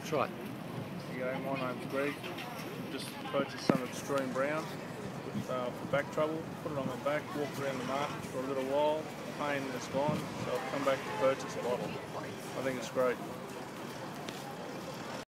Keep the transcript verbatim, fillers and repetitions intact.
Try. Here you go, my name's Greg. Just purchased some extreme brown with, uh, for back trouble. Put it on my back, walked around the market for a little while. Pain is gone, so I've come back to purchase a bottle. I think it's great.